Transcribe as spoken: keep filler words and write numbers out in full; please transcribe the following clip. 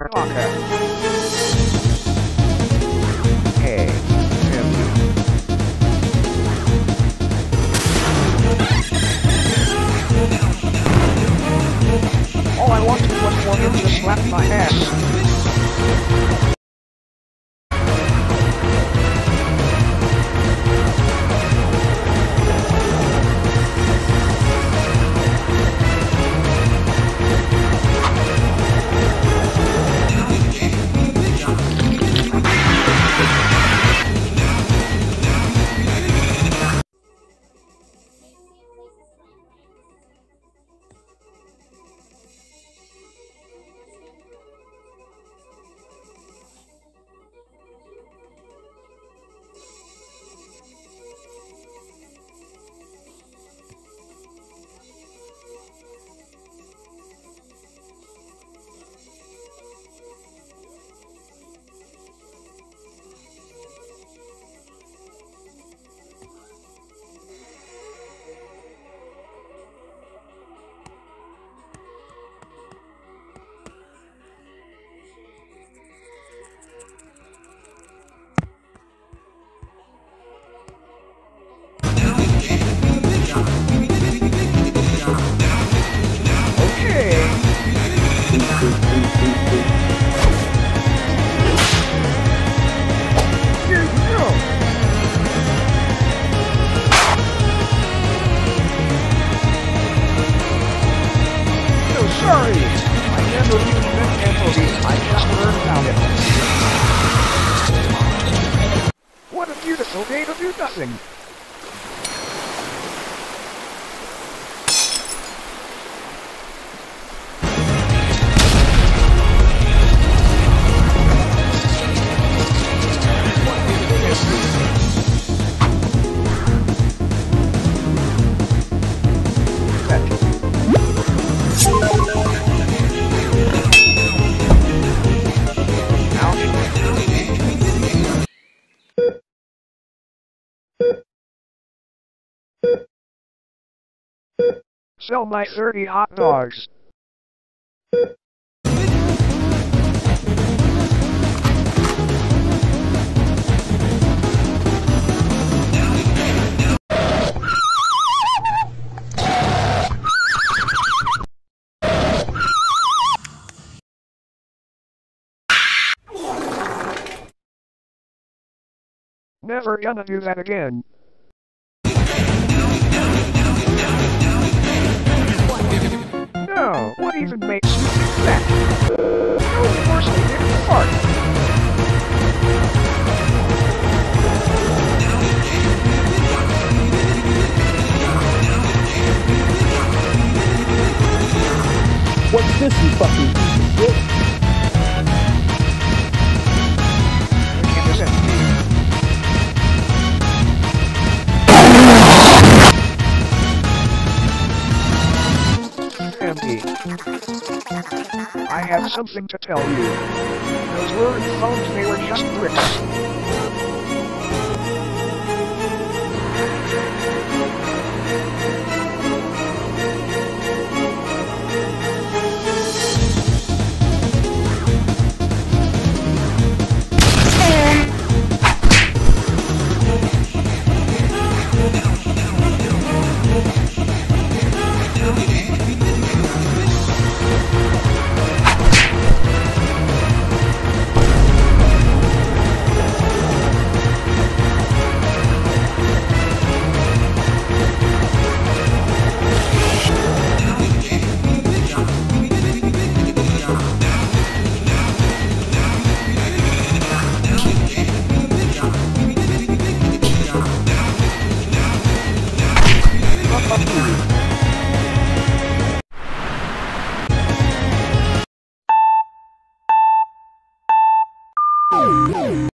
pocket. Hey, empty. All I wanted was for him to slap my ass. Sorry, I never even met Anthony. I just learned about it. What a beautiful day to do nothing. Sell my thirty hot dogs. Never gonna do that again. No, what even makes you think that? No, of course they didn't fart. What's this, you fucking piece of shit? Empty. I have something to tell you. Those were phones, they were just bricks.